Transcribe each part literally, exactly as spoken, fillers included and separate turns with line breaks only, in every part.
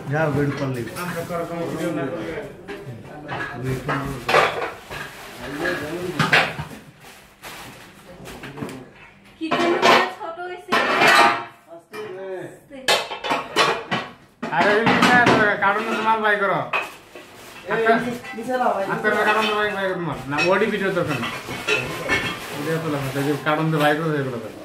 যাও বেড করলি
আমরা কর কম ভিডিও না করলে
কি জন্য ছোট হইছে আস্তে
আরে নিচে কারণ মাল বাই করো
এই নিচে লাও ভাই
আতর কারণ বাই বাই করো না ওডি ভিডিও দরকার না ভিডিও তো লাগা যে কারণ বাই করো এগুলো তো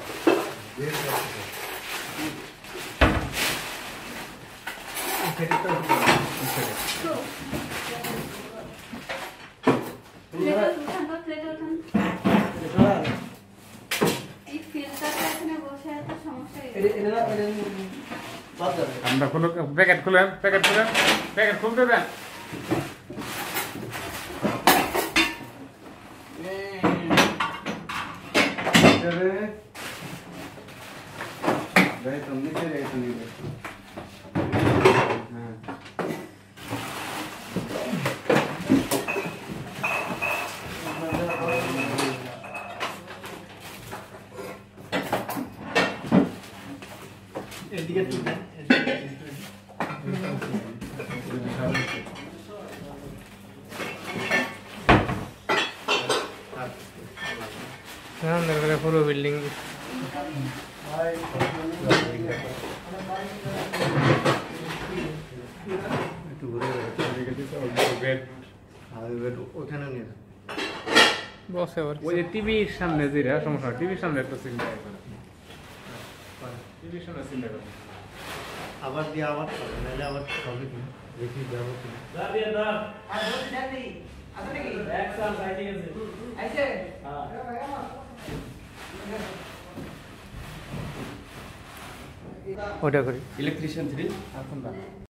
আমরা খুলো প্যাকেট খুলেন প্যাকেট খুলেন প্যাকেট খুলতে দেন
ভাই তুমি কে রে তুমি হ্যাঁ এদিকে তুলবেন
হ্যাঁ দেখো পুরো বিল্ডিং
একটু ঘুরে বেড আর বেড ওখানে নিয়ে
বসে আবার ওই যে টিভির সামনে যেটা সমস্যা টিভির সামনে একটা সিন টিভির সামনে সিন দেখো
আবার দিয়ে আবার নাহলে আবার হবে কি দেখি যাবো কি
দা দিয়ে দা আর বল জানি আছে নাকি এক সাল সাইডে আছে আইছে হ্যাঁ
ওটা করি
ইলেকট্রিশিয়ান থ্রি
এখন